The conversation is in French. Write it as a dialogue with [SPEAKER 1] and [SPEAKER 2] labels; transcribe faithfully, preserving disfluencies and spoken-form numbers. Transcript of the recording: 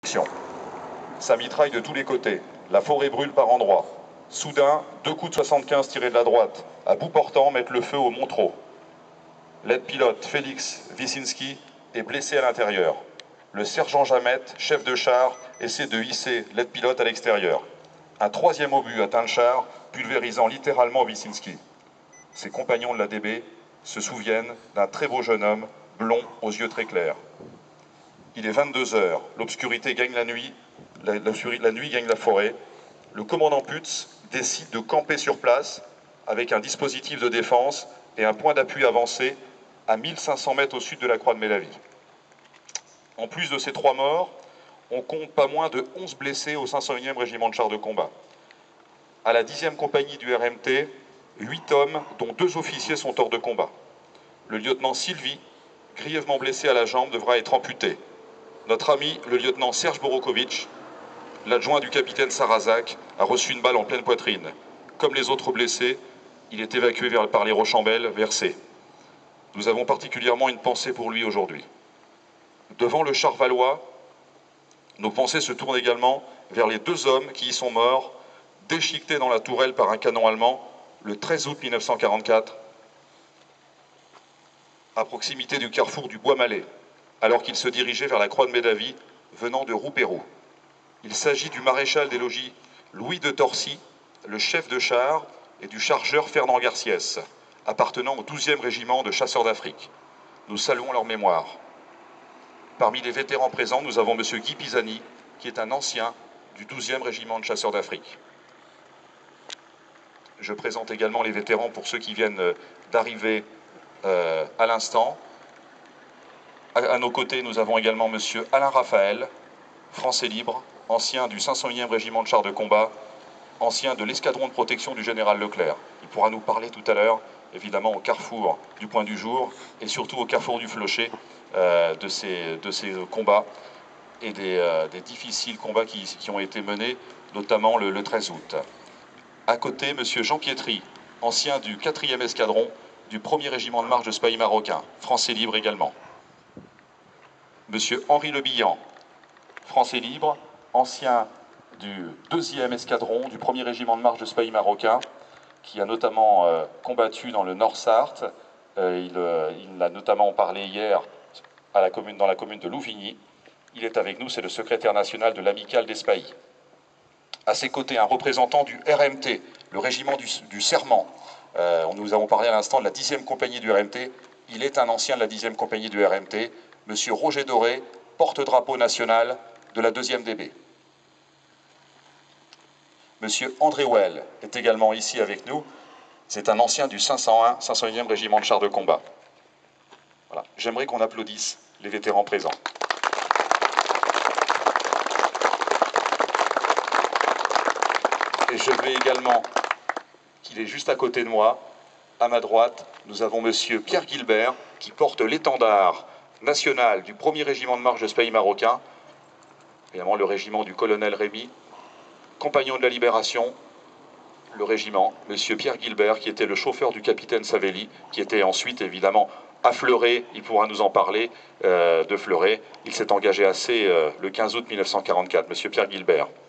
[SPEAKER 1] Ça mitraille de tous les côtés. La forêt brûle par endroits. Soudain, deux coups de soixante-quinze tirés de la droite, à bout portant, mettent le feu au Montreux. L'aide-pilote Félix Wyszynski est blessé à l'intérieur. Le sergent Jamette, chef de char, essaie de hisser l'aide-pilote à l'extérieur. Un troisième obus atteint le char, pulvérisant littéralement Wyszynski. Ses compagnons de la D B se souviennent d'un très beau jeune homme, blond, aux yeux très clairs. Il est vingt-deux heures, l'obscurité gagne la nuit, la, la, la nuit gagne la forêt. Le commandant Putz décide de camper sur place avec un dispositif de défense et un point d'appui avancé à mille cinq cents mètres au sud de la Croix de Mélavie. En plus de ces trois morts, on compte pas moins de onze blessés au cinq cent unième régiment de chars de combat. À la dixième compagnie du R M T, huit hommes, dont deux officiers, sont hors de combat. Le lieutenant Sylvie, grièvement blessé à la jambe, devra être amputé. Notre ami, le lieutenant Serge Borokovitch, l'adjoint du capitaine Sarazak, a reçu une balle en pleine poitrine. Comme les autres blessés, il est évacué vers, par les Rochambelles, vers C. Nous avons particulièrement une pensée pour lui aujourd'hui. Devant le char valois, nos pensées se tournent également vers les deux hommes qui y sont morts, déchiquetés dans la tourelle par un canon allemand, le treize août mille neuf cent quarante-quatre, à proximité du carrefour du Bois-Malais, alors qu'ils se dirigeaient vers la Croix de Mélavie, venant de Roux-Pérou. Il s'agit du maréchal des logis Louis de Torcy, le chef de char, et du chargeur Fernand Garciès, appartenant au douzième régiment de chasseurs d'Afrique. Nous saluons leur mémoire. Parmi les vétérans présents, nous avons M. Guy Pisani, qui est un ancien du douzième régiment de chasseurs d'Afrique. Je présente également les vétérans pour ceux qui viennent d'arriver euh, à l'instant. À, à nos côtés, nous avons également M. Alain Raphaël, Français libre, ancien du cinq cent unième régiment de chars de combat, ancien de l'escadron de protection du général Leclerc. Il pourra nous parler tout à l'heure, évidemment, au carrefour du Point du Jour et surtout au carrefour du Flocher euh, de, ces, de ces combats et des, euh, des difficiles combats qui, qui ont été menés, notamment le, le treize août. À côté, M. Jean Pietri, ancien du quatrième escadron du premier régiment de marche de Spahis marocain, Français libre également. M. Henri Le Billan, Français libre, ancien du deuxième escadron du premier régiment de marche de Spahis marocain, qui a notamment euh, combattu dans le Nord-Sarthe. Euh, il, euh, il a notamment parlé hier à la commune, dans la commune de Louvigny. Il est avec nous, c'est le secrétaire national de l'Amicale des Spahis. À ses côtés, un représentant du R M T, le régiment du, du Serment. Euh, nous avons parlé à l'instant de la dixième compagnie du R M T. Il est un ancien de la dixième compagnie du R M T, M. Roger Doré, porte-drapeau national de la deuxième D B. M. André Well est également ici avec nous. C'est un ancien du cinq cent un, cinq cent unième régiment de chars de combat. Voilà. J'aimerais qu'on applaudisse les vétérans présents. Et je vais également, qu'il est juste à côté de moi, à ma droite, nous avons M. Pierre Guilbert, qui porte l'étendard national du premier régiment de marche de Spahis marocain, évidemment le régiment du colonel Rémy, compagnon de la Libération, le régiment, M. Pierre Guilbert, qui était le chauffeur du capitaine Savelli, qui était ensuite évidemment à Fleuret, il pourra nous en parler, euh, de Fleuret. Il s'est engagé à C euh, le quinze août mille neuf cent quarante-quatre, M. Pierre Guilbert.